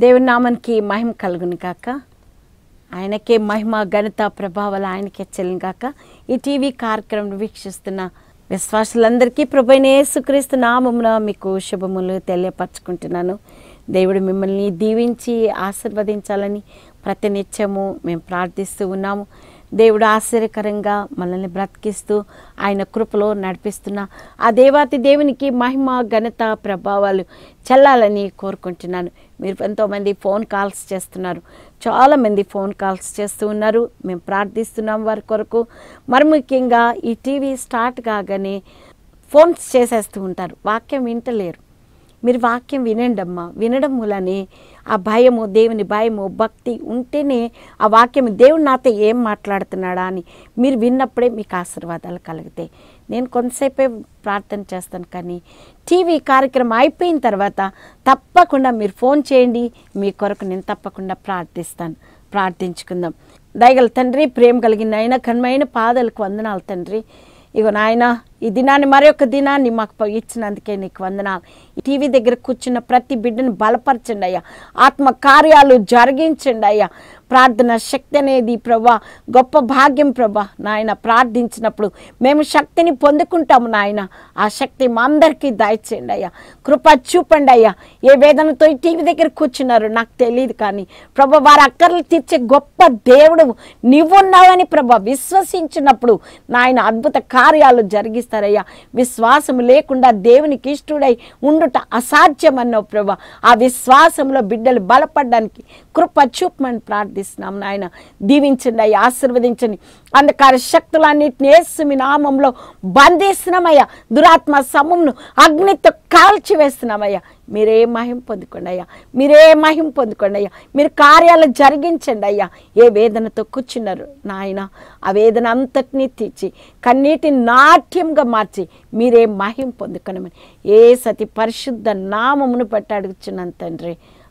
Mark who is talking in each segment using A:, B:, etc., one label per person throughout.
A: దేవుని నామానికి మహిమ కలుగును గాక. ఆయనకే మహిమ ఘనత ప్రభావాలు ఆయనకే చెల్లును గాక. ఈ టీవీ కార్యక్రమం వీక్షిస్తున్న విశ్వాసులందరికీ ప్రభువైన యేసుక్రీస్తు నామమున మీకు శుభములు తెలియపరచుకుంటున్నాను. దేవుడు మిమ్మల్ని దీవించి ఆశీర్వదించాలని ప్రతినిత్యము మేము ప్రార్థిస్తూ ఉన్నాము. దేవుడు ఆశ్చర్యకరంగా మనల్ని బ్రతికిస్తూ ఆయన కృపలో నడిపిస్తున్న ఆ దేవాతి దేవునికి మహిమ ఘనత ప్రభావాలు చెల్లాలని కోరుకుంటున్నాను. మీరు ఎంతోమంది ఫోన్ కాల్స్ చేస్తున్నారు, చాలామంది ఫోన్ కాల్స్ చేస్తూ ఉన్నారు. మేము ప్రార్థిస్తున్నాం వారి కొరకు. మరి ముఖ్యంగా ఈ టీవీ స్టార్ట్ కాగానే ఫోన్స్ చేసేస్తూ ఉంటారు, వాక్యం వింటలేరు. మీరు వాక్యం వినండి అమ్మా. వినడం మూలనే ఆ భయము, దేవుని భయము, భక్తి ఉంటేనే ఆ వాక్యం దేవుడు నాతో ఏం మాట్లాడుతున్నాడా అని మీరు విన్నప్పుడే మీకు ఆశీర్వాదాలు కలుగుతాయి. నేను కొంతసేపే ప్రార్థన చేస్తాను, కానీ టీవీ కార్యక్రమం అయిపోయిన తర్వాత తప్పకుండా మీరు ఫోన్ చేయండి. మీ కొరకు నేను తప్పకుండా ప్రార్థిస్తాను. ప్రార్థించుకుందాం. దయగల తండ్రి, ప్రేమ కలిగిన ఆయన ఘనమైన పాదాలకు వందనాలు తండ్రి. ఇగో నాయన, ఈ దినాన్ని మరొక దినాన్ని మాకు ఇచ్చినందుకే నీకు వందనాలు. టీవీ దగ్గర కూర్చున్న ప్రతి బిడ్డను బలపరచండి అయ్యా. ఆత్మ కార్యాలు జరిగించండి అయ్యా. ప్రార్థన శక్తి అనేది ప్రభా గొప్ప భాగ్యం ప్రభా. నాయన ప్రార్థించినప్పుడు మేము శక్తిని పొందుకుంటాము నాయన. ఆ శక్తి మా అందరికీ దయచేయండి అయ్యా. కృప చూపండి అయ్యా. ఏ వేదనతో ఈ టీవీ దగ్గర కూర్చున్నారు నాకు తెలియదు, కానీ ప్రభా వారి అక్కర్లు తీర్చే గొప్ప దేవుడు నీవున్నావని ప్రభా విశ్వసించినప్పుడు నాయన అద్భుత కార్యాలు జరిగిస్తారయ్యా. విశ్వాసం లేకుండా దేవునికి ఇష్టడై ఉండుట అసాధ్యమన్నావు ప్రభా. ఆ విశ్వాసంలో బిడ్డలు బలపడడానికి కృప చూపమని ప్రార్థిస్తున్నాం నాయన. దీవించండి అయ్యా, ఆశీర్వదించండి. అంధకార శక్తులన్నింటినీ యేసు మీ నామంలో బంధిస్తున్నామయ్యా. దురాత్మ సమూహమును అగ్నితో కాల్చివేస్తున్నామయ్యా. మీరే మహిమ పొందుకోండి అయ్యా. మీరే మహిమ పొందుకోండి అయ్యా. మీరు కార్యాలు జరిగించండి అయ్యా. ఏ వేదనతో కూర్చున్నారు నాయన, ఆ వేదన అంతటినీ తీర్చి కన్నీటిని నాట్యంగా మార్చి మీరే మహిమ పొందుకోనమని ఏ సతి పరిశుద్ధ నామమును బట్టి అడుగుచున్నాను తండ్రి.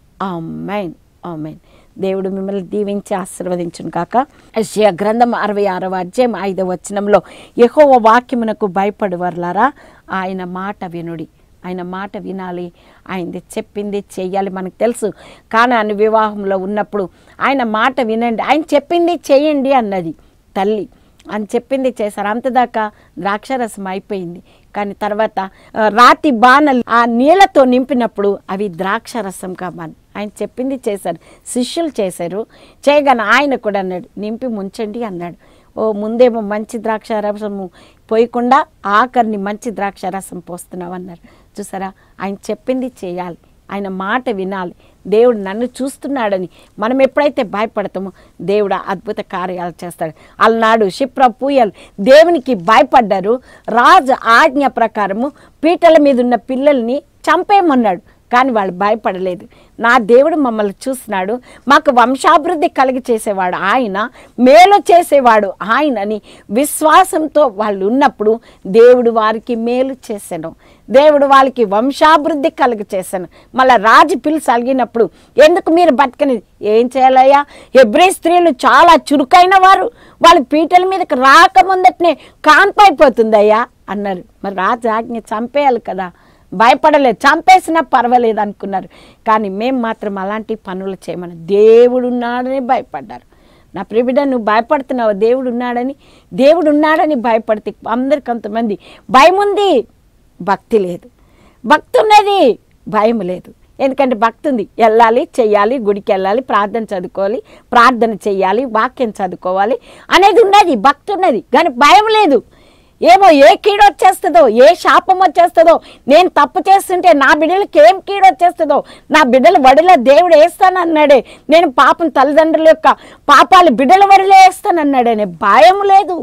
A: ఆమేన్, ఆమేన్. దేవుడు మిమ్మల్ని దీవించి ఆశీర్వదించును కాక. యెషయా గ్రంథం 66వ అధ్యాయం 5వ వచనంలో, యెహోవా వాక్యమునకు భయపడువారులారా ఆయన మాట వినుడి. ఆయన మాట వినాలి, ఆయనది చెప్పింది చెయ్యాలి. మనకు తెలుసు కానాను వివాహంలో ఉన్నప్పుడు ఆయన మాట వినండి, ఆయన చెప్పింది చేయండి అన్నది తల్లి. అని చెప్పింది చేశారు. అంతదాకా ద్రాక్షరసం అయిపోయింది, కానీ తర్వాత రాతి బాణలు ఆ నీళ్ళతో నింపినప్పుడు అవి ద్రాక్షరసంగా మారి ఆయన చెప్పింది చేశారు. శిష్యులు చేశారు. చేయగానే ఆయన కూడా అన్నాడు, నింపి ముంచండి అన్నాడు. ముందేమో మంచి ద్రాక్షారసము పోయకుండా ఆఖరిని మంచి ద్రాక్షారసం పోస్తున్నావు అన్నారు. చూసారా, ఆయన చెప్పింది చేయాలి, ఆయన మాట వినాలి. దేవుడు నన్ను చూస్తున్నాడని మనం ఎప్పుడైతే భయపడతామో దేవుడు అద్భుత కార్యాలు చేస్తాడు. అలనాడు షిప్రా పూయలు దేవునికి భయపడ్డారు. రాజు ఆజ్ఞ ప్రకారము పీటల మీద ఉన్న పిల్లల్ని చంపేయమన్నాడు, కానీ వాళ్ళు భయపడలేదు. నా దేవుడు మమ్మల్ని చూస్తున్నాడు, మాకు వంశాభివృద్ధి కలిగి చేసేవాడు ఆయన, మేలు చేసేవాడు ఆయన అని విశ్వాసంతో వాళ్ళు ఉన్నప్పుడు దేవుడు వారికి మేలు చేశాను. దేవుడు వాళ్ళకి వంశాభివృద్ధి కలిగి చేశాను. మళ్ళీ రాజు పిలిచి అలిగినప్పుడు ఎందుకు మీరు బతకని, ఏం చేయాలయ్యా? హెబ్రీ స్త్రీలు చాలా చురుకైన వారు, వాళ్ళ పీటల మీదకి రాకముందటనే కాన్పైపోతుందయ్యా అన్నారు. మరి రాజు ఆజ్ఞ చంపేయాలి కదా, భయపడలేదు. చంపేసినా పర్వాలేదు అనుకున్నారు, కానీ మేము మాత్రం అలాంటి పనులు చేయమని దేవుడు ఉన్నాడని భయపడ్డారు. నా ప్రియబిడ్డ, నువ్వు భయపడుతున్నావు దేవుడు ఉన్నాడని. దేవుడు ఉన్నాడని భయపడితే అందరికి కొంతమంది భయం ఉంది, భక్తి లేదు. భక్తి ఉన్నది, భయం లేదు. ఎందుకంటే భక్తి ఉంది, వెళ్ళాలి, చెయ్యాలి, గుడికి వెళ్ళాలి, ప్రార్థన చదువుకోవాలి, ప్రార్థన చెయ్యాలి, వాక్యం చదువుకోవాలి అనేది ఉన్నది, భక్తి ఉన్నది, కానీ భయం లేదు. ఏమో ఏ కీడు వచ్చేస్తుందో, ఏ శాపం వచ్చేస్తుందో, నేను తప్పు చేస్తుంటే నా బిడ్డలకి ఏం కీడు వచ్చేస్తుందో, నా బిడ్డల వడిలో దేవుడు వేస్తానన్నాడే, నేను పాపం తల్లిదండ్రుల యొక్క పాపాలు బిడ్డల వడిలో వేస్తానన్నాడనే భయం లేదు.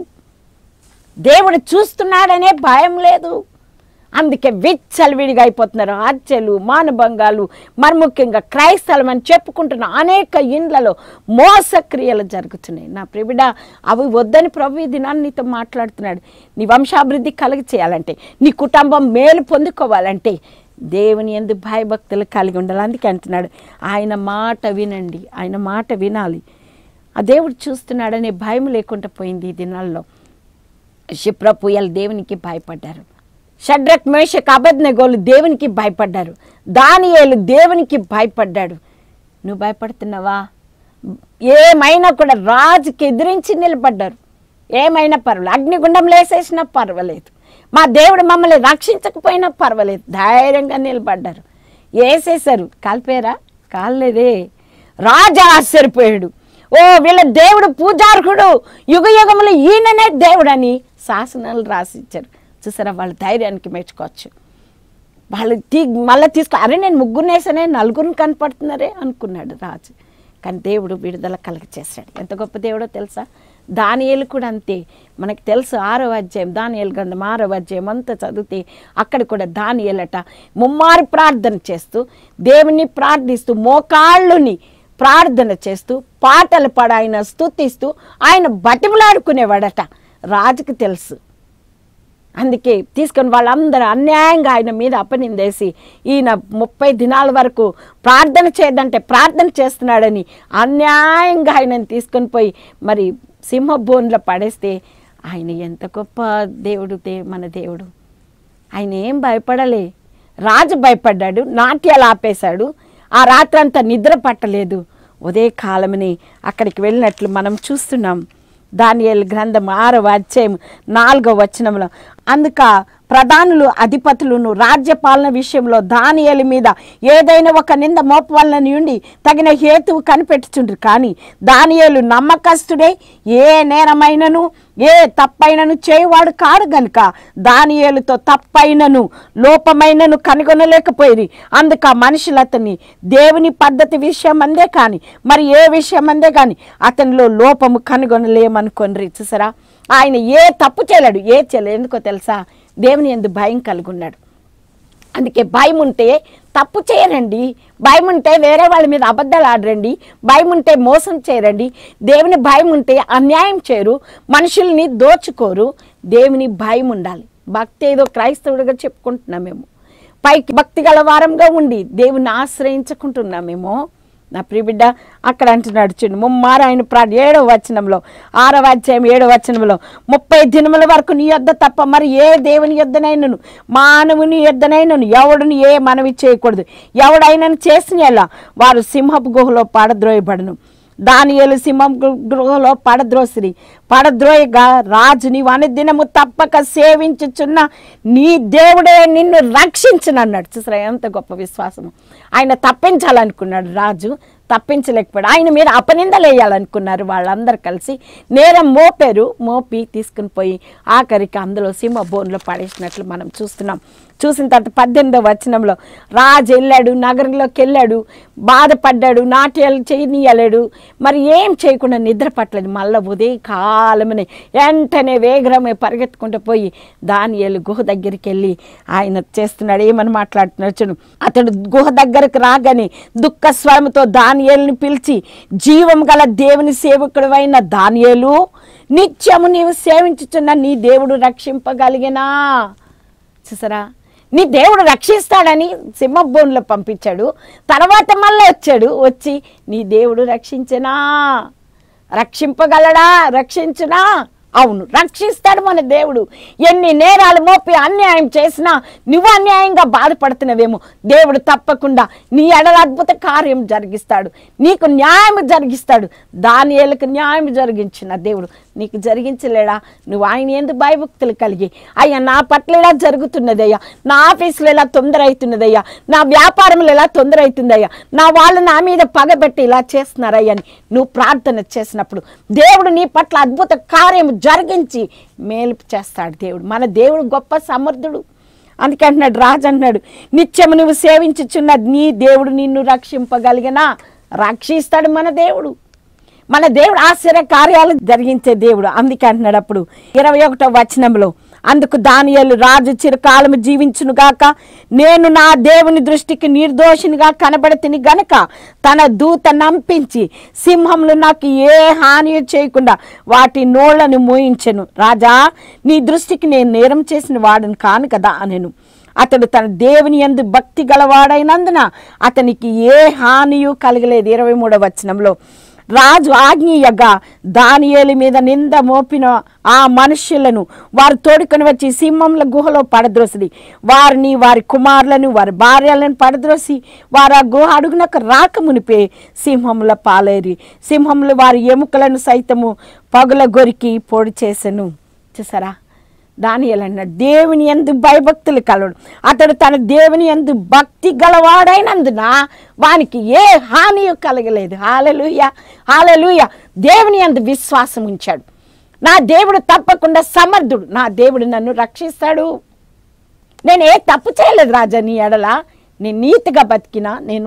A: దేవుడు చూస్తున్నాడనే భయం లేదు. అందుకే విచ్చలవిడిగా అయిపోతున్నారు. హత్యలు, మానభంగాలు, మరి ముఖ్యంగా క్రైస్తవం అని చెప్పుకుంటున్న అనేక ఇండ్లలో మోసక్రియలు జరుగుతున్నాయి. నా ప్రియబిడ్డ, అవి వద్దని ప్రభు ఈ దినాన్ని నీతో మాట్లాడుతున్నాడు. నీ వంశాభివృద్ధి కలిగి చేయాలంటే, నీ కుటుంబం మేలు పొందుకోవాలంటే దేవుని యందు భయభక్తులు కలిగి ఉండాలి. అందుకే అంటున్నాడు, ఆయన మాట వినండి, ఆయన మాట వినాలి. ఆ దేవుడు చూస్తున్నాడనే భయం లేకుండా పోయింది ఈ దినాల్లో. షిప్రా పూయలు దేవునికి భయపడ్డారు. షడ్రక్, మేషక్, అబేద్నెగోలు దేవునికి భయపడ్డారు. దానియేలు దేవునికి భయపడ్డాడు. నువ్వు భయపడుతున్నావా? ఏమైనా కూడా రాజుకి ఎదిరించి నిలబడ్డారు. ఏమైనా పర్వాలేదు, అగ్నిగుండంలో వేసేసినా పర్వాలేదు, మా దేవుడు మమ్మల్ని రక్షించకపోయినా పర్వాలేదు, ధైర్యంగా నిలబడ్డారు. వేసేసారు, కాల్పోయారా? కాలేదే. రాజు ఆశ్చర్యపోయాడు. ఓ వీళ్ళ దేవుడు పూజార్హుడు, యుగ యుగములు ఈయననే దేవుడు అని శాసనాలు రాసిచ్చారు. చూసారా, వాళ్ళ ధైర్యానికి మెచ్చుకోవచ్చు. వాళ్ళు మళ్ళీ అరే నేను ముగ్గురు వేసానే, నలుగురిని కనపడుతున్నారే అనుకున్నాడు రాజు. కానీ దేవుడు విడుదల కలగచేశాడు. ఎంత గొప్ప దేవుడో తెలుసా? దానియేలు కూడా అంతే. మనకు తెలుసు 6వ అధ్యాయం, దానియేలు గ్రంథం 6వ అధ్యాయం అంతా చదివితే అక్కడ కూడా దానియేలట ముమ్మారి ప్రార్థన చేస్తూ, దేవుని ప్రార్థిస్తూ, మోకాళ్ళుని ప్రార్థన చేస్తూ, పాటలు పాడి ఆయన స్తుతిస్తూ ఆయన బతిమలాడుకునేవాడట. రాజుకి తెలుసు. అందుకే తీసుకొని వాళ్ళందరూ అన్యాయంగా ఆయన మీద అపనిందేసి ఈయన 30 దినాల వరకు ప్రార్థన చేయదంటే ప్రార్థన చేస్తున్నాడని అన్యాయంగా ఆయనను తీసుకొని పోయి మరి సింహబోన్లో పడేస్తే ఆయన ఎంత గొప్ప దేవుడు మన దేవుడు. ఆయన ఏం భయపడలే. రాజు భయపడ్డాడు, నాట్యాలు ఆపేశాడు. ఆ రాత్రంతా నిద్ర పట్టలేదు. ఉదయకాలమని అక్కడికి వెళ్ళినట్లు మనం చూస్తున్నాం. దానియేలు గ్రంథం 6వ అధ్యాయం 4వ వచనంలో, అందుక ప్రధానులు అధిపతులను రాజ్యపాలన విషయంలో దానియేలు మీద ఏదైనా ఒక నింద మోపవలనని ఉండి తగిన హేతువు కనిపెట్టుచుండ్రు. కానీ దానియేలు నమ్మకస్తుడే, ఏ నేరమైనను ఏ తప్పైనను చేయువాడు కాడు గనుక దానియేలుతో తప్పైనను లోపమైనను కనుగొనలేకపోయి. అందుక మనుషులు అతన్ని దేవుని పద్ధతి విషయం అందే కానీ మరి ఏ విషయం అందే కానీ అతనిలో లోపము కనుగొనలేమనుకోండి. చూసారా, ఆయన ఏ తప్పు చేయలేడు, ఎందుకో తెలుసా? దేవుని యందు భయం కలిగి ఉన్నాడు. అందుకే భయం ఉంటే తప్పు చేయరండి, భయం ఉంటే వేరే వాళ్ళ మీద అబద్ధాలు ఆడరండి, భయం ఉంటే మోసం చేయరండి, దేవుని భయం ఉంటే అన్యాయం చేయరు, మనుషుల్ని దోచుకోరు. దేవుని భయం ఉండాలి. భక్తి ఏదో క్రైస్తవుడిగా చెప్పుకుంటున్నామేమో, పైకి భక్తి గల వారంగా ఉండి దేవుని ఆశ్రయించుకుంటున్నామేమో. నా ప్రియబిడ్డ అక్కడ అంటున్నాడు చూడు, ముమ్మారు ఆయన 7వ వచనంలో, 6వ అధ్యాయం 7వ వచనంలో, 30 దినముల వరకు నీ యొద్ద తప్ప మరి ఏ దేవుని యొద్దనైనను మానవుని యొద్దనైనను ఎవడుని ఏ మనవి చేయకూడదు. ఎవడైనను చేసిన ఎలా వారు సింహపు గుహలో పాడద్రోయబడును. దానియేలు సింహం గృహలో పడద్రోయగా రాజు నీవు అనుదినము తప్పక సేవించుచున్న నీ దేవుడే నిన్ను రక్షించునన్నాడు. చూసారా ఎంత గొప్ప విశ్వాసము. ఆయన తప్పించాలనుకున్నాడు రాజు, తప్పించలేకపోయాడు. ఆయన మీద అపనిందలేయాలనుకున్నారు వాళ్ళందరూ కలిసి. నేరం మోపి తీసుకుని పోయి ఆఖరికి అందులో సింహబోన్లో పడేసినట్లు మనం చూస్తున్నాం. చూసిన తర్వాత 18వ వచనంలో రాజు వెళ్ళాడు, నగరంలోకి వెళ్ళాడు, బాధపడ్డాడు, నాట్యాలు చేయనీయలేడు, మరి ఏం చేయకుండా నిద్ర పట్టలేదు. మళ్ళీ ఉదయకాలమని వెంటనే వేగరమే పరిగెత్తుకుంటూ పోయి దానియేలు గుహ దగ్గరికి వెళ్ళి ఆయన చేస్తున్నాడు, ఏమని మాట్లాడుతున్నాడు చూడు. అతడు గుహ దగ్గరకు రాగానే దుఃఖ స్వరంతో దానియేలుని పిలిచి, జీవం గల దేవుని సేవకుడు అయిన దానియేలు, నిత్యము నీవు సేవించుచున్న నీ దేవుడు రక్షింపగలిగినా. చూసారా, నీ దేవుడు రక్షిస్తాడని సింహబోన్లో పంపించాడు. తర్వాత మళ్ళీ వచ్చి నీ దేవుడు రక్షించనా, రక్షింపగలడా, రక్షించునా? అవును, రక్షిస్తాడు మన దేవుడు. ఎన్ని నేరాలు మోపి అన్యాయం చేసినా నువ్వు అన్యాయంగా బాధపడుతున్నావేమో, దేవుడు తప్పకుండా నీ ఎడల అద్భుత కార్యం జరిగిస్తాడు, నీకు న్యాయం జరిగిస్తాడు. దానియేలుకు న్యాయం జరిగించిన దేవుడు నీకు జరిగించలేడా? నువ్వు ఆయన యందు భయభక్తులు కలిగి, అయ్యా నా పట్ల ఎలా జరుగుతున్నదయ్యా, నా ఆఫీసులో ఎలా తొందర అవుతున్నదయ్యా, నా వ్యాపారంలో ఎలా తొందర అవుతుందయ్యా, నా వాళ్ళు నా మీద పగబెట్టి ఇలా చేస్తున్నారయ్యా అని నువ్వు ప్రార్థన చేసినప్పుడు దేవుడు నీ పట్ల అద్భుత కార్యం జరిగించి మేలు చేస్తాడు. దేవుడు మన దేవుడు గొప్ప సమర్థుడు. అందుకే అంటున్నాడు, రాజు అంటున్నాడు, నిత్యము నువ్వు సేవించుచున్న నీ దేవుడు నిన్ను రక్షింపగలిగినా. రక్షిస్తాడు మన దేవుడు. మన దేవుడు ఆశ్చర్య కార్యాలు జరిగించే దేవుడు. అందుకే అంటున్నాడు అప్పుడు 21వ వచనంలో, అందుకు దానియేలు రాజు చిరకాలము జీవించునుగాక, నేను నా దేవుని దృష్టికి నిర్దోషినిగా కనబడితిని గనుక తన దూత నంపించి సింహములు నాకు ఏ హాని చేయకుండా వాటి నోళ్లను మూయించెను. రాజా, నీ దృష్టికి నేను నేరం చేసిన వాడును కాను కదా అనెను. అతడు తన దేవుని యందు భక్తి గలవాడైనందున అతనికి ఏ హానియు కలగలేదు. 23వ వచనంలో, రాజు ఆజ్ఞీయగా దానియేలు మీద నింద మోపిన ఆ మనుష్యులను వారు తోడుకొని వచ్చి సింహముల గుహలో పడద్రోసిరి. వారిని, వారి కుమారులను, వారి భార్యలను పడద్రోసి వారు ఆ గుహ అడుగునకు రాక మునిపే సింహముల పాలేరి. సింహములు వారి ఎముకలను సైతము పగుల గొరికి పొడి చేసెను. చూసారా, దానియేలు అన్నాడు, దేవుని యందు భయభక్తులు కలవడు. అతడు తన దేవుని యందు భక్తి గలవాడైనందున వానికి ఏ హాని కలగలేదు. హల్లెలూయా, హల్లెలూయా. దేవుని యందు విశ్వాసం ఉంచాడు. నా దేవుడు తప్పకుండా సమర్థుడు, నా దేవుడు నన్ను రక్షిస్తాడు. నేను ఏ తప్పు చేయలేదు రాజా నీ ఎడల, నేను నీతిగా బతికినా, నేను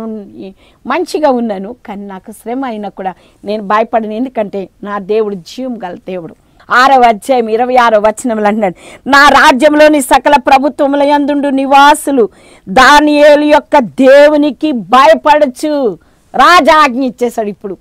A: మంచిగా ఉన్నాను, కానీ నాకు శ్రమ అయినా కూడా నేను భయపడను, ఎందుకంటే నా దేవుడు జీవం గల దేవుడు. 6వ అధ్యాయం 26వ వచనంలో అంటున్నాడు, నా రాజ్యంలోని సకల ప్రభుత్వముల యందుండు నివాసులు దానియేలు యొక్క దేవునికి భయపడచ్చు. రాజా ఆజ్ఞ ఇచ్చేశాడు. ఇప్పుడు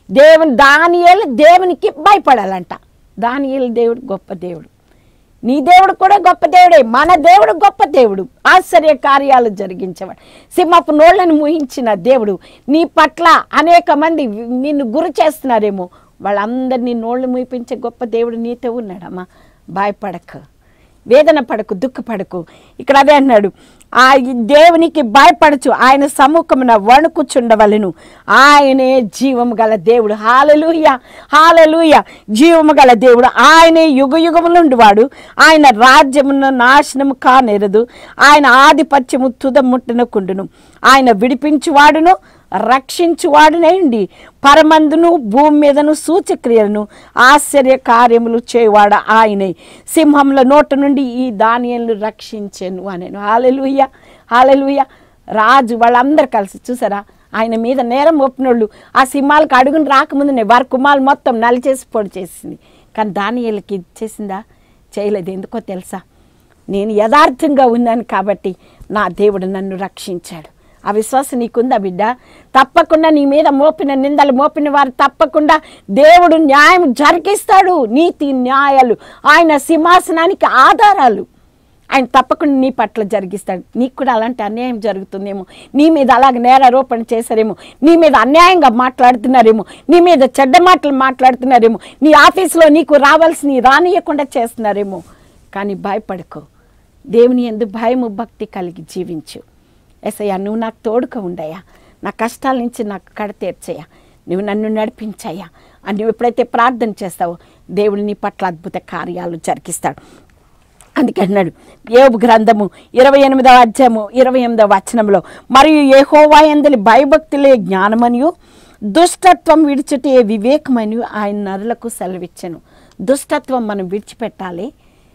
A: దానియేలు దేవునికి భయపడాలంట. దానియేలు దేవుడు గొప్ప దేవుడు. నీ దేవుడు కూడా గొప్ప దేవుడే. మన దేవుడు గొప్ప దేవుడు, ఆశ్చర్య కార్యాలు జరిగించేవాడు, సింహపు నోళ్లను మూయించిన దేవుడు. నీ పట్ల అనేక మంది నిన్ను గురి చేస్తున్నారేమో, వాళ్ళందరినీ నోళ్ళు మూయించే గొప్ప దేవుడు నీతో ఉన్నాడమ్మా. భయపడకు, వేదన పడకు, దుఃఖపడకు. ఇక్కడ అదే అన్నాడు, ఆ దేవునికి భయపడచ్చు, ఆయన సముఖమున వణుకుచుండవలెను, ఆయనే జీవము గల దేవుడు. హల్లెలూయా, హల్లెలూయా. జీవము గల దేవుడు ఆయనే యుగయుగములుండి వాడు. ఆయన రాజ్యమును నాశనము కానేరదు. ఆయన ఆధిపత్యము తుదముట్టనకుండును. ఆయన విడిపించువాడును రక్షించువాడునండి. పరమందును భూమి మీదను సూచక్రియలను ఆశ్చర్య కార్యములు చేయవాడు ఆయనే. సింహముల నోట నుండి ఈ దానియేలును రక్షించెను అనేను. హల్లెలూయా, హల్లెలూయా. రాజు వాళ్ళందరూ కలిసి చూసారా, ఆయన మీద నేరం మోపినోళ్ళు ఆ సింహాలకు అడుగుని రాకముందునే వారి కుమారులు మొత్తం నలిచేసి పొడి చేసింది. కానీ దానియేలుకి ఇచ్చేసిందా? చేయలేదు. ఎందుకో తెలుసా? నేను యథార్థంగా ఉన్నాను కాబట్టి నా దేవుడు నన్ను రక్షించాడు. ఆ విశ్వాసం నీకుందా బిడ్డ? తప్పకుండా నీ మీద మోపిన నిందలు మోపిన వారు తప్పకుండా దేవుడు న్యాయం జరిగిస్తాడు. నీతి న్యాయాలు ఆయన సింహాసనానికి ఆధారాలు. ఆయన తప్పకుండా నీ పట్ల జరిగిస్తాడు. నీకు కూడా అలాంటి అన్యాయం జరుగుతుందేమో, నీ మీద అలాగ నేరారోపణ చేశారేమో, నీ మీద అన్యాయంగా మాట్లాడుతున్నారేమో, నీ మీద చెడ్డ మాటలు మాట్లాడుతున్నారేమో, నీ ఆఫీసులో నీకు రావాల్సిన రానియకుండా చేస్తున్నారేమో. కానీ భయపడకు, దేవుని యందు భయము భక్తి కలిగి జీవించు. యేసయ్యా, నువ్వు నాకు తోడుగా ఉండయ్యా, నా కష్టాల నుంచి నాకు కడ తీర్చయ్యా, నువ్వు నన్ను నడిపించయ్యా అని నువ్వు ఎప్పుడైతే ప్రార్థన చేస్తావో దేవుడు నీ పట్ల అద్భుత కార్యాలు జరిగిస్తాడు. అందుకే అన్నాడు యోబు గ్రంథము 28వ అధ్యాయము 28వ వచనంలో, మరియు యెహోవా యందలి భయభక్తులే జ్ఞానమనియు దుష్టత్వం విడిచుటే వివేకమని ఆయన నరులకు సెలవిచ్చెను. దుష్టత్వం మనం విడిచిపెట్టాలి,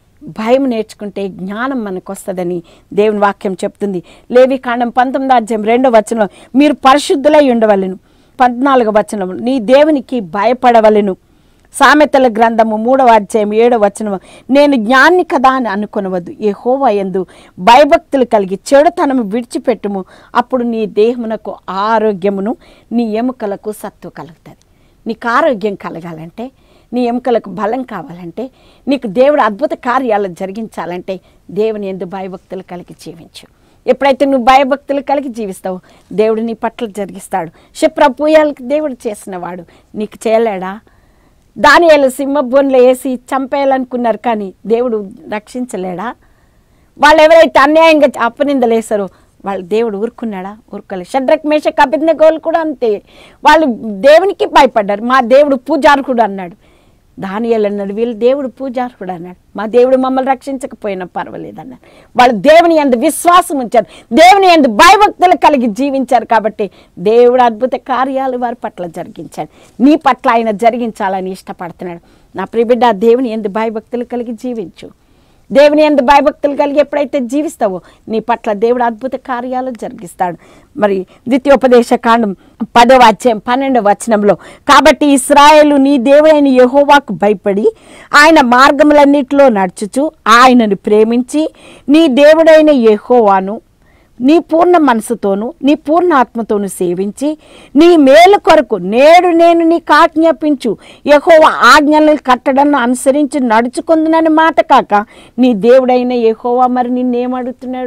A: భయం నేర్చుకుంటే జ్ఞానం మనకు వస్తుందని దేవుని వాక్యం చెప్తుంది. లేవికాండం 19వ అధ్యాయం 2వ వచనంలో, మీరు పరిశుద్ధులై ఉండవలెను. 14వ వచనం, నీ దేవునికి భయపడవలెను. సామెతల గ్రంథము 3వ అధ్యాయం 7వ వచనం, నేను జ్ఞాని కదా అని అనుకొనవద్దు, యెహోవా యందు భయభక్తులు కలిగి చెడుతనము విడిచిపెట్టుము, అప్పుడు నీ దేహమునకు ఆరోగ్యమును నీ ఎముకలకు సత్తు కలుగుతుంది. నీకు ఆరోగ్యం కలగాలంటే, నీ ఎముకలకు బలం కావాలంటే, నీకు దేవుడు అద్భుత కార్యాలు జరిగించాలంటే దేవుని యందు భయభక్తులు కలిగి జీవించు. ఎప్పుడైతే నువ్వు భయభక్తులు కలిగి జీవిస్తావో దేవుడు నీ పట్ల జరిగిస్తాడు. క్షిప్రపూయాలకు దేవుడు చేసినవాడు నీకు చేయలేడా? దానియేలు సింహబోన్లో వేసి చంపేయాలనుకున్నారు, కానీ దేవుడు రక్షించలేడా? వాళ్ళు ఎవరైతే అన్యాయంగా అపనిందలు వేశారో వాళ్ళు దేవుడు ఊరుకున్నాడా? ఊరుకోలేదు. షడ్రక్ మేషక్ అబేద్నెగోలు కూడా అంతే, వాళ్ళు దేవునికి భయపడ్డారు. మా దేవుడు పూజార్హుడు అన్నాడు. దానియేలు అన్నాడు, వీళ్ళు దేవుడు పూజార్హుడు అన్నాడు. మా దేవుడు మమ్మల్ని రక్షించకపోయినా పర్వాలేదు అన్నాడు. వాళ్ళు దేవుని యందు విశ్వాసం ఉంచారు, దేవుని యందు భయభక్తులు కలిగి జీవించారు కాబట్టి దేవుడు అద్భుత కార్యాలు వారి పట్ల జరిగించాడు. నీ పట్ల ఆయన జరిగించాలని ఇష్టపడుతున్నాడు. నా ప్రియబిడ్డ, దేవుని యందు భయభక్తులు కలిగి జీవించు. దేవుని యందు భయభక్తులు కలిగి ఎప్పుడైతే జీవిస్తావో నీ పట్ల దేవుడు అద్భుత కార్యాలు జరిగిస్తాడు. మరి ద్వితీయోపదేశ కాండం 10వ అధ్యాయం 12వ వచనంలో, కాబట్టి ఇశ్రాయేలు నీ దేవుడైన యెహోవాకు భయపడి ఆయన మార్గములన్నిటిలో నడుచుచు ఆయనను ప్రేమించి నీ దేవుడైన యెహోవాను నీ పూర్ణ మనసుతోను నీ పూర్ణ ఆత్మతోను సేవించి నీ మేలు కొరకు నేడు నేను నీకు ఆజ్ఞాపించు యెహోవా ఆజ్ఞలను కట్టడను అనుసరించి నడుచుకుందునని మాట కాక నీ దేవుడైన యెహోవా మరి నిన్నేమడుగుతున్నాడు?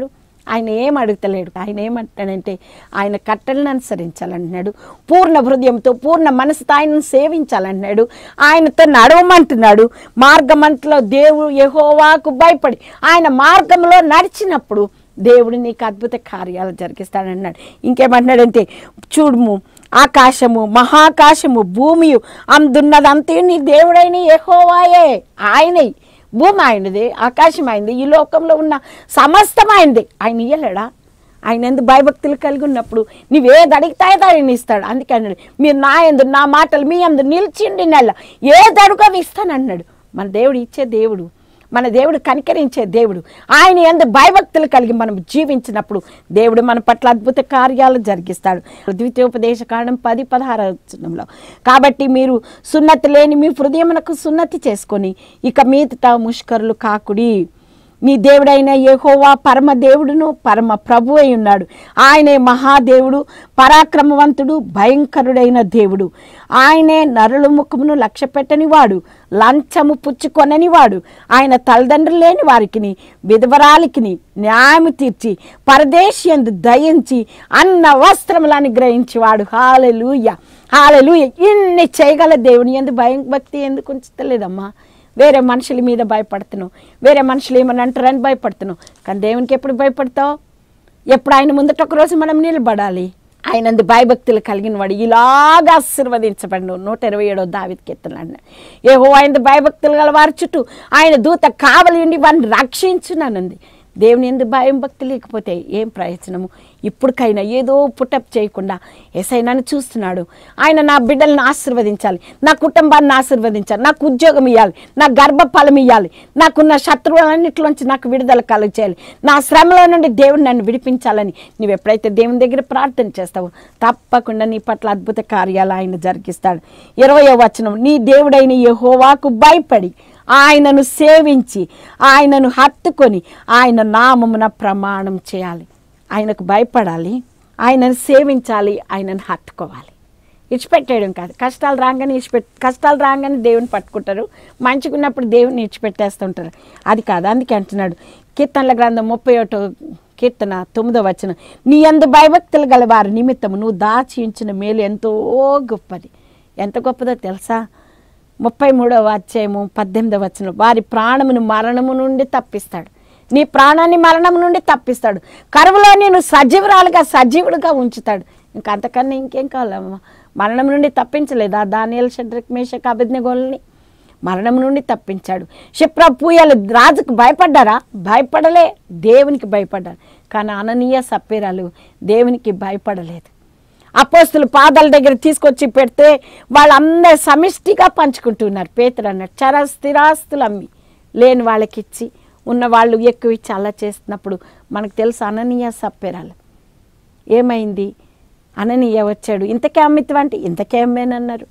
A: ఆయన ఏం అడుగుతలేడు. ఆయన ఏమంటాడంటే ఆయన కట్టలను అనుసరించాలంటున్నాడు, పూర్ణ హృదయంతో పూర్ణ మనసుతో ఆయనను సేవించాలంటున్నాడు, ఆయనతో నడవమంటున్నాడు. మార్గమంతలో దేవుడు యెహోవాకు భయపడి ఆయన మార్గంలో నడిచినప్పుడు దేవుడు నీకు అద్భుత కార్యాలు జరిగిస్తాడన్నాడు. ఇంకేమంటున్నాడంటే చూడుము, ఆకాశము మహాకాశము భూమియు అందున్నదంతా నీ దేవుడైన యెహోవాయే. ఆయనే, భూమి ఆయనదే, ఆకాశం ఆయనది, ఈ లోకంలో ఉన్న సమస్తం ఆయనదే. ఆయన ఇయ్యలేడా? ఆయన ఎందుకు భయభక్తులు కలిగి ఉన్నప్పుడు నువ్వేది అడిగితే ఆయన ఇస్తాడు. అందుకే అన్నాడు, మీరు నా యందు నా మాటలు మీ యందు నిలిచిండి నెల ఏది అడుగు అవి ఇస్తానన్నాడు. మన దేవుడు ఇచ్చే దేవుడు, మన దేవుడు కనికరించే దేవుడు. ఆయన యందు భయభక్తులు కలిగి మనం జీవించినప్పుడు దేవుడు మన పట్ల అద్భుత కార్యాలు జరిగిస్తాడు. ద్వితీయోపదేశ కాండం 10:16 కాబట్టి మీరు సున్నతి లేని మీ హృదయమునకు సున్నతి చేసుకొని ఇక మీదట ముష్కరులు కాకుడి. నీ దేవుడైన యెహోవా పరమ దేవుడును పరమ ప్రభు అయి ఉన్నాడు. ఆయనే మహాదేవుడు, పరాక్రమవంతుడు, భయంకరుడైన దేవుడు. ఆయనే నరుల ముఖమును లక్ష్య పెట్టని వాడు, లంచము పుచ్చుకొనని వాడు. ఆయన తల్లిదండ్రులు లేని వారికి విధవరాలికి న్యాయము తీర్చి పరదేశియందు దయించి అన్న వస్త్రములు అనుగ్రహించేవాడు. హల్లెలూయా, హల్లెలూయా. ఇన్ని చేయగల దేవుని యందు భయం భక్తి ఎందుకు ఉంచుతలేదమ్మా? వేరే మనుషుల మీద భయపడుతున్నావు, వేరే మనుషులు ఏమని అంటారని భయపడుతున్నావు. కానీ దేవునికి ఎప్పుడు భయపడతావు? ఎప్పుడు ఆయన ముందట ఒకరోజు మనం నిలబడాలి. ఆయనందు భయభక్తులు కలిగిన వాడు ఇలాగా ఆశీర్వదించబడిన 127 దావీదు కీర్తనలు అన్నాడు. యెహోవా ఆయనదు భయభక్తులు గల వారి చుట్టూ ఆయన దూత కావలి ఉండి వారిని రక్షించుననుంది. దేవుని ఎందుకు భయం భక్తి లేకపోతే ఏం ప్రయోజనము? ఇప్పటికైనా ఏదో పుటప్ చేయకుండా యేసయ్య నన్ను చూస్తున్నాడు, ఆయన నా బిడ్డలను ఆశీర్వదించాలి, నా కుటుంబాన్ని ఆశీర్వదించాలి, నాకు ఉద్యోగం ఇవ్వాలి, నా గర్భఫలం ఇవ్వాలి, నాకున్న శత్రువులన్నింటిలోంచి నాకు విడుదల కలుగజేయాలి, నా శ్రమలో నుండి దేవుడు నన్ను విడిపించాలని నువ్వు ఎప్పుడైతే దేవుని దగ్గర ప్రార్థన చేస్తావో తప్పకుండా నీ పట్ల అద్భుత కార్యాలు ఆయన జరిగిస్తాడు. 20వ వచనం, నీ దేవుడైన యెహోవాకు భయపడి ఆయనను సేవించి ఆయనను హత్తుకొని ఆయన నామమున ప్రమాణం చేయాలి. ఆయనకు భయపడాలి, ఆయనను సేవించాలి, ఆయనను హత్తుకోవాలి. ఇడిచిపెట్టేయడం కాదు. కష్టాలు రాగానే దేవుని పట్టుకుంటారు, మంచిగా ఉన్నప్పుడు దేవుని ఇడిచిపెట్టేస్తుంటారు. అది కాదు. అందుకే అంటున్నాడు కీర్తనల గ్రంథం 31 కీర్తన 9వ వచనం, నీ యందు భయభక్తులు గల వారి నిమిత్తము నువ్వు దాచి ఉంచిన మేలు ఎంతో గొప్పది. ఎంత గొప్పదో తెలుసా? 33వ అధ్యాయము 18వ వచనం, వారి ప్రాణమును మరణము నుండి తప్పిస్తాడు. నీ ప్రాణాన్ని మరణం నుండి తప్పిస్తాడు. కరువులో నేను సజీవుడుగా ఉంచుతాడు. ఇంకా అంతకన్నా ఇంకేం కావాలమ్మా? మరణం నుండి తప్పించలేదా దానియేలు, షడ్రక్, మేషక్, అబేద్నెగోలని? మరణం నుండి తప్పించాడు. షిప్రాపూయలు రాజుకు భయపడ్డారా? భయపడలే, దేవునికి భయపడ్డారు. కానీ అననీయ సప్పీరాలు దేవునికి భయపడలేదు. అపోస్తులు పాదాల దగ్గర తీసుకొచ్చి పెడితే వాళ్ళందరూ సమిష్టిగా పంచుకుంటున్నారు. పేతురు అన్నాడు, స్థిరాస్తులు అమ్మి లేని వాళ్ళకి ఇచ్చి ఉన్న వాళ్ళు ఎక్కువ ఇచ్చి అలా చేస్తున్నప్పుడు మనకు తెలుసు అననీయ సప్పీరాలు. ఏమైంది? అననీయ వచ్చాడు, ఇంతకే అమ్మితవంటే ఇంతకే అమ్మేనన్నారు.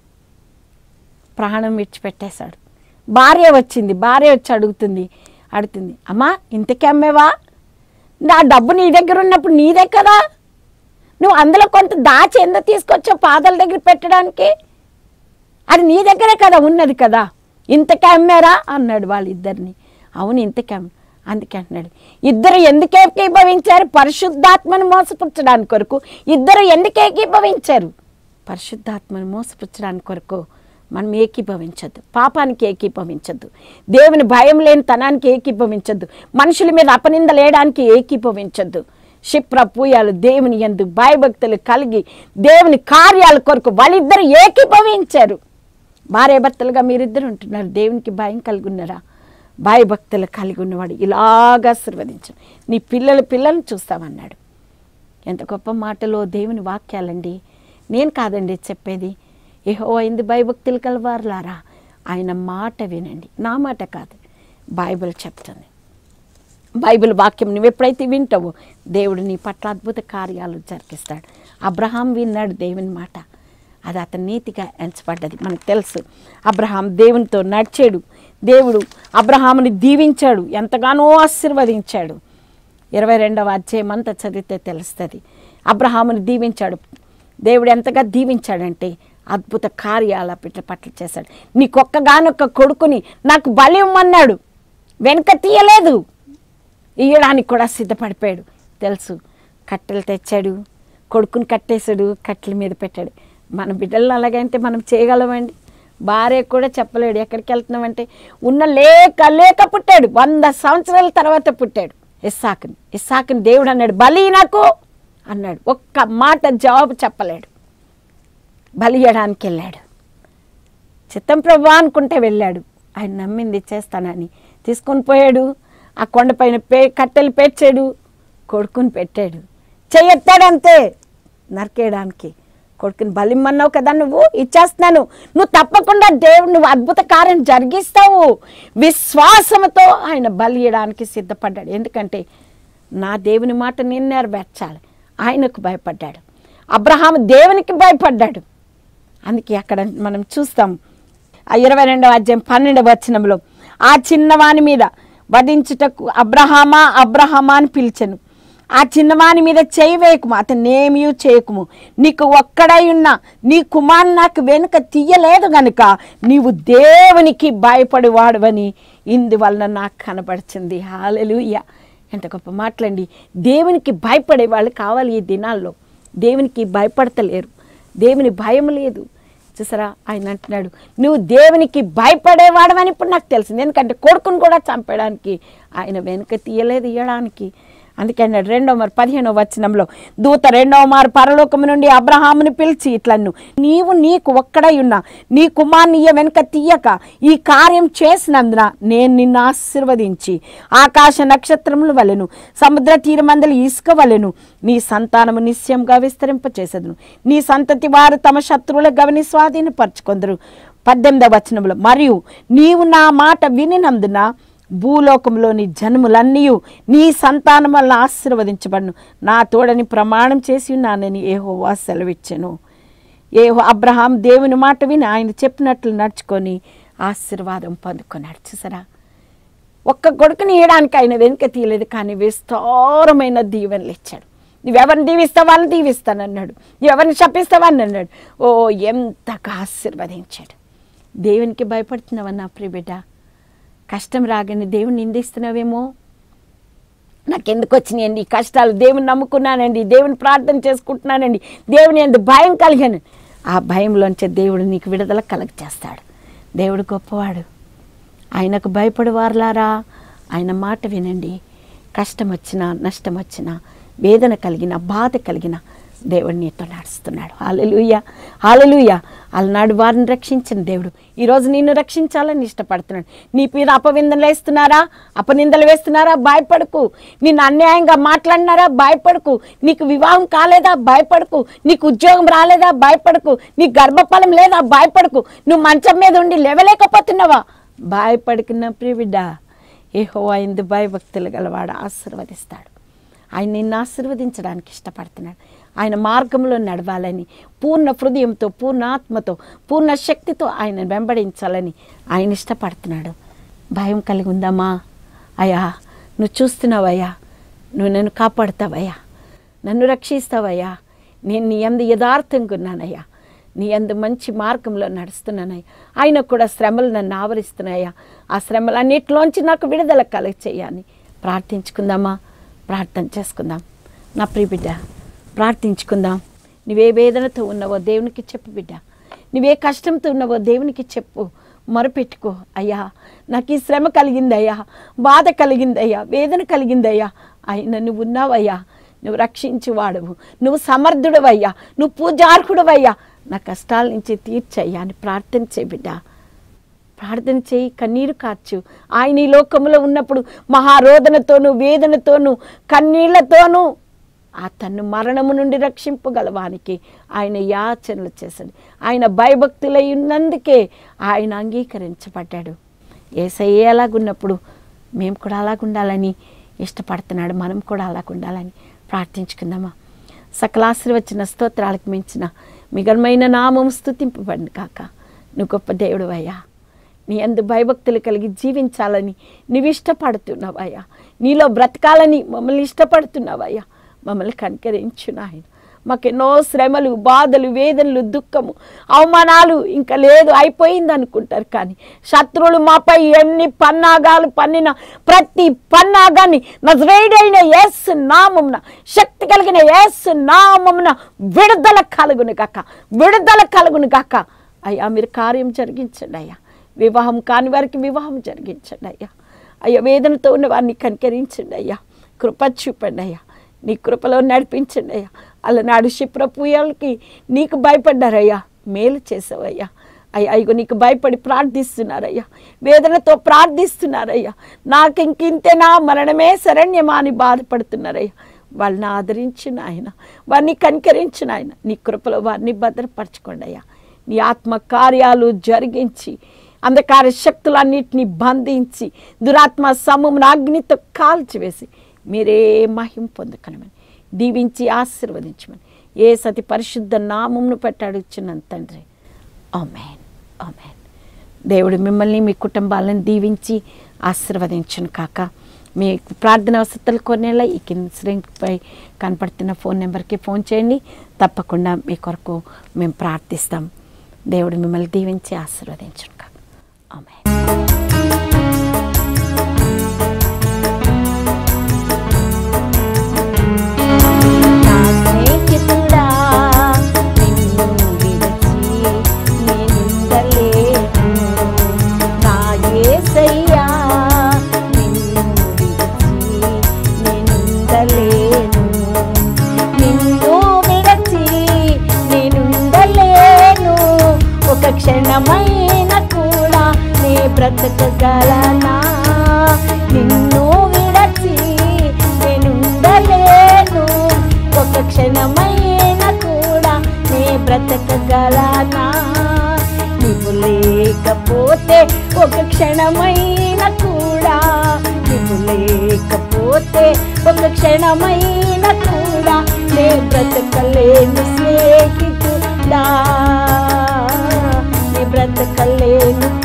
A: ప్రాణం విడిచిపెట్టేశాడు. భార్య వచ్చింది, భార్య వచ్చి అడుగుతుంది, అమ్మా ఇంతకే అమ్మేవా? నా డబ్బు నీ దగ్గర ఉన్నప్పుడు నీదే కదా, నువ్వు అందులో కొంత దాచి ఎందుకు తీసుకొచ్చావు పాదాల దగ్గర పెట్టడానికి? అది నీ దగ్గరే కదా ఉన్నది కదా, ఇంతకే అమ్మారా అన్నాడు వాళ్ళిద్దరిని. అవును ఇంతకే. అందుకే అంటున్నాడు, ఇద్దరు ఎందుకు ఏకీభవించారు? పరిశుద్ధాత్మను మోసపుచ్చడానికి కొరకు ఇద్దరు ఎందుకు ఏకీభవించారు? పరిశుద్ధాత్మను మోసపుచ్చడానికి కొరకు మనం ఏకీభవించద్దు, పాపానికి ఏకీభవించద్దు, దేవుని భయం లేని తనానికి ఏకీభవించద్దు, మనుషుల మీద అపనింద లేయడానికి ఏకీభవించద్దు. షిప్రాపూయాలు దేవుని యందు భయభక్తులు కలిగి దేవుని కార్యాల కొరకు వాళ్ళిద్దరు ఏకీభవించారు. భార్యాభర్తలుగా మీరిద్దరు ఉంటున్నారు, దేవునికి భయం కలిగి ఉన్నారా? భయభక్తులు కలిగి ఉన్నవాడు ఇలాగా ఆశీర్వదించు. నీ పిల్లల్ని చూస్తామన్నాడు. ఎంత గొప్ప మాటలో దేవుని వాక్యాలండి. నేను కాదండి చెప్పేది, యెహోవా యందు భయభక్తులు కలవారులారా ఆయన మాట వినండి. నా మాట కాదు, బైబిల్ చెప్తుంది. బైబిల్ వాక్యం నువ్వు ఎప్పుడైతే వింటావో దేవుడు నీ పట్ల అద్భుత కార్యాలు జరిగిస్తాడు. అబ్రహాం విన్నాడు దేవుని మాట, అది అతని నీతిగా ఎంచబడ్డది. మనకు తెలుసు అబ్రహాం దేవునితో నడిచాడు, దేవుడు అబ్రహాముని దీవించాడు, ఎంతగానో ఆశీర్వదించాడు. 22వ అధ్యాయం అంతా చదివితే తెలుస్తుంది. అబ్రహాముని దీవించాడు, దేవుడు ఎంతగా దీవించాడంటే అద్భుత కార్యాల పిట్ల పట్ల చేశాడు. నీకొక్కగానొక్క కొడుకుని నాకు బలి ఇవ్వమన్నాడు, వెనక తీయలేదు. ఇయ్యడానికి కూడా సిద్ధపడిపోయాడు. తెలుసు, కట్టెలు తెచ్చాడు, కొడుకుని కట్టేశాడు, కట్టెల మీద పెట్టాడు. మన బిడ్డలను అలాగంటే మనం చేయగలమండి? భార్య కూడా చెప్పలేడు ఎక్కడికి వెళ్తున్నామంటే. లేక పుట్టాడు. 100 సంవత్సరాల తర్వాత పుట్టాడు ఇస్సాకుని దేవుడు అన్నాడు, బలి నాకు అన్నాడు. ఒక్క మాట జవాబు చెప్పలేడు. బలి ఇయ్యడానికి వెళ్ళాడు. చిత్తం ప్రభువా అనుకుంటే వెళ్ళాడు. ఆయన నమ్మింది చేస్తానని తీసుకొని పోయాడు. ఆ కొండపైన కట్టెలు పెట్టాడు, కొడుకుని పెట్టాడు. చెయ్యెత్తాడు అంతే నరికేయడానికి. కొడుకుని బలిమ్మన్నావు కదా, నువ్వు ఇచ్చేస్తున్నాను, నువ్వు తప్పకుండా దేవుడు నువ్వు అద్భుత కార్యం జరిగిస్తావు. విశ్వాసంతో ఆయన బలి ఇయ్యడానికి సిద్ధపడ్డాడు. ఎందుకంటే నా దేవుని మాట నేను నెరవేర్చాలి. ఆయనకు భయపడ్డాడు. అబ్రహాము దేవునికి భయపడ్డాడు. అందుకే అక్కడ మనం చూస్తాం ఆ 22వ అధ్యాయం 12వ వచనంలో, ఆ చిన్నవాని మీద వధించుటకు అబ్రహామా అబ్రహామా అని పిలిచెను. ఆ చిన్నవాని మీద చేయి వేయకుము, అతను ఏమీ చేయకుము. నీకు ఒక్కడై ఉన్న నీ కుమారుని నాకు వెనుక తీయలేదు గనుక నీవు దేవునికి భయపడేవాడువని ఇందువలన నాకు కనబడుతుంది. హల్లెలూయా! ఎంత గొప్ప మాటలండి. దేవునికి భయపడే వాళ్ళు కావాలి ఈ దినాల్లో. దేవునికి భయపడతలేరు, దేవుని భయం లేదు. చూసారా, ఆయన అంటున్నాడు, నువ్వు దేవునికి భయపడేవాడవని ఇప్పుడు నాకు తెలిసింది. ఎందుకంటే కొడుకును కూడా చంపడానికి ఆయన వెనుక తీయలేదు ఇయ్యడానికి. అందుకే అన్నాడు 2:15 వచనంలో, దూత 2వ మారు పరలోకము నుండి అబ్రహాముని పిలిచి ఇట్లను, నీవు నీకు ఒక్కడై ఉన్న నీ కుమారుని వెనుక తీయక ఈ కార్యం చేసినందున నేను నిన్ను ఆశీర్వదించి ఆకాశ నక్షత్రముల వలెను సముద్ర తీరమందలి ఇసుక వలెను నీ సంతానము నిశ్చయంగా విస్తరింపచేసేదను. నీ సంతతి వారు తమ శత్రువుల గవిని స్వాధీనపరచుకొందరు. 18వ వచనంలో, మరియు నీవు నా మాట వినినందున భూలోకంలోని జన్ములన్నీ నీ సంతానం వల్ల ఆశీర్వదించబడును. నా తోడని ప్రమాణం చేసి ఉన్నానని యెహోవా సెలవిచ్చెను. అబ్రహాం దేవుని మాట విని ఆయన చెప్పినట్లు నడుచుకొని ఆశీర్వాదం పొందుకున్నాడు. చూసారా, ఒక్క కొడుకుని ఇవ్వడానికి ఆయన వెనుక తీయలేదు, కానీ విస్తారమైన దీవెనలు ఇచ్చాడు. నువ్వెవరిని దీవిస్తావు వాళ్ళని దీవిస్తానన్నాడు, నువ్వెవరిని శపిస్తావని అన్నాడు. ఎంతగా ఆశీర్వదించాడు. దేవునికి భయపడుతున్నావన్నా ప్రియ బిడ్డ? కష్టం రాగానే దేవుని నిందిస్తున్నావేమో. నాకెందుకు వచ్చినాయండి ఈ కష్టాలు, దేవుని నమ్ముకున్నానండి, దేవుని ప్రార్థన చేసుకుంటున్నానండి, దేవుని ఎందుకు భయం కలిగాను. ఆ భయంలోంచే దేవుడు నీకు విడుదల కలగచేస్తాడు. దేవుడు గొప్పవాడు. ఆయనకు భయపడేవారులారా ఆయన మాట వినండి. కష్టం వచ్చినా, నష్టం వచ్చినా, వేదన కలిగిన, బాధ కలిగిన దేవుడు నీతో నడుస్తున్నాడు. హల్లెలూయా, హల్లెలూయా. అలనాడు వారిని రక్షించిన దేవుడు ఈరోజు నిన్ను రక్షించాలని ఇష్టపడుతున్నాడు. నీ మీద అపనిందలు వేస్తున్నారా, అపనిందలు వేస్తున్నారా? భయపడకు. నిన్ను అన్యాయంగా మాట్లాడినారా? భయపడకు. నీకు వివాహం కాలేదా? భయపడకు. నీకు ఉద్యోగం రాలేదా? భయపడకు. నీకు గర్భఫలం లేదా? భయపడకు. నువ్వు మంచం మీద ఉండి లేవలేకపోతున్నావా? భయపడుకున్న ప్రియ బిడ్డ, యెహోవా యందు భయభక్తులు గలవాడు ఆశీర్వదిస్తాడు. ఆయన నిన్ను ఆశీర్వదించడానికి ఇష్టపడుతున్నాడు. ఆయన మార్గంలో నడవాలని, పూర్ణ హృదయంతో, పూర్ణ ఆత్మతో, పూర్ణ శక్తితో ఆయన వెంబడించాలని ఆయన ఇష్టపడుతున్నాడు. భయం కలిగి ఉందామా? అయ్యా నువ్వు చూస్తున్నావయ్యా, నువ్వు నన్ను కాపాడుతావయ్యా, నన్ను రక్షిస్తావయ్యా, నేను నీ యందు యథార్థంగా ఉన్నానయ్యా, నీ యందు మంచి మార్గంలో నడుస్తున్నానయ్యా. ఆయన కూడా శ్రమలు నన్ను ఆవరిస్తున్నాయా, ఆ శ్రమలన్నిటిలోంచి నాకు విడుదల కలుగ చేయాలని ప్రార్థించుకుందామా? ప్రార్థన చేసుకుందాం. నా ప్రియ బిడ్డ, ప్రార్థించుకుందాం. నువ్వే వేదనతో ఉన్నావో దేవునికి చెప్పు బిడ్డ. నువ్వే కష్టంతో ఉన్నావో దేవునికి చెప్పు, మొరపెట్టుకో. అయ్యా నాకు ఈ శ్రమ కలిగిందయ్యా, బాధ కలిగిందయ్యా, వేదన కలిగిందయ్యా, అయినా నువ్వు ఉన్నావయ్యా, నువ్వు రక్షించువాడవు, నువ్వు సమర్థుడవయ్యా, నువ్వు పూజార్హుడవయ్యా, నా కష్టాల నుంచి తీర్చయ్యా అని ప్రార్థన చేయి బిడ్డ. ప్రార్థన చేయి, కన్నీరు కార్చు. ఆయన ఈ లోకంలో ఉన్నప్పుడు మహారోదనతోనూ, వేదనతోనూ, కన్నీళ్లతోనూ ఆ తన్ను మరణము నుండి రక్షింపగలవానికి ఆయన యాచనలు చేశాడు. ఆయన భయభక్తులై ఉన్నందుకే ఆయన అంగీకరించబడ్డాడు. యేసయ్య అలాగున్నప్పుడు మేము కూడా అలాగుండాలని ఇష్టపడుతున్నాడు. మనం కూడా అలాగుండాలని ప్రార్థించుకుందామా? సకల ఆశీర్వచన స్తోత్రాలకు మించిన మిగమైన నామం స్తుతింపబడింది కాక. నువ్వు గొప్ప దేవుడు అయ్యా, నీ యందు భయభక్తులు కలిగి జీవించాలని నువ్వు ఇష్టపడుతున్నావయ్యా, నీలో బ్రతకాలని మమ్మల్ని ఇష్టపడుతున్నావయ్యా. మమ్మల్ని కనికరించు నాయన, మాకెన్నో శ్రమలు, బాధలు, వేదనలు, దుఃఖము, అవమానాలు ఇంకా లేదు, అయిపోయింది అనుకుంటారు. కానీ శత్రువులు మాపై ఎన్ని పన్నాగాలు పన్నిన ప్రతి పన్నాగాన్ని నజరేయుడైన యేసు నామమున, శక్తి కలిగిన యేసు నామమున విడుదల కలుగును గాక, విడుదల కలుగును గాక. అయ్యా మీరు కార్యం జరిగించండి అయ్యా. వివాహం కాని వారికి వివాహం జరిగించండి అయ్యా. అయ్యా వేదనతో ఉన్న వారిని కనికరించండి అయ్యా. కృప చూపండి అయ్యా. నీ కృపలో నడిపించండి అయ్యా. అలనాడు క్షిప్రపుయాలకి నీకు భయపడ్డారయ్యా, మేలు చేసావయ్యా. అయ్యా ఇగో నీకు భయపడి ప్రార్థిస్తున్నారయ్యా, వేదనతో ప్రార్థిస్తున్నారయ్యా. నాకు ఇంకింతేనా, మరణమే శరణ్యమా అని బాధపడుతున్నారయ్యా. వాళ్ళని ఆదరించిన ఆయన, వారిని కనికరించిన ఆయన, నీ కృపలో వారిని భద్రపరచుకోండి అయ్యా. నీ ఆత్మ కార్యాలు జరిగించి అంధకార శక్తులన్నిటినీ బంధించి దురాత్మ సమూహమును అగ్నితో కాల్చివేసి మీరే మహిమ పొందుకనమని దీవించి ఆశీర్వదించమని యేసు అతి పరిశుద్ధ నామమును పెట్టి అడుగుచున్నాను తండ్రి. ఆమేన్, ఆమేన్. దేవుడు మిమ్మల్ని మీ కుటుంబాలను దీవించి ఆశీర్వదించును కాక. మీ ప్రార్థన వసతులు కొనేలా ఈ కింద స్క్రీన్పై కనపడుతున్న ఫోన్ నెంబర్కి ఫోన్ చేయండి. తప్పకుండా మీ కొరకు మేము ప్రార్థిస్తాం. దేవుడు మిమ్మల్ని దీవించి ఆశీర్వదించును కాక. ఆమేన్.
B: క్షణమైన కూడా నే బ్రతకగలనా, నిన్ను విడచి నేనుండలేను. ఒక క్షణమైన కూడా నే బ్రతకగలనా, నీవు లేకపోతే ఒక క్షణమైన కూడా, నీవు లేకపోతే ఒక క్షణమైన కూడా నే బ్రతకలేను స్నేహితుడా, బ్రతకలేను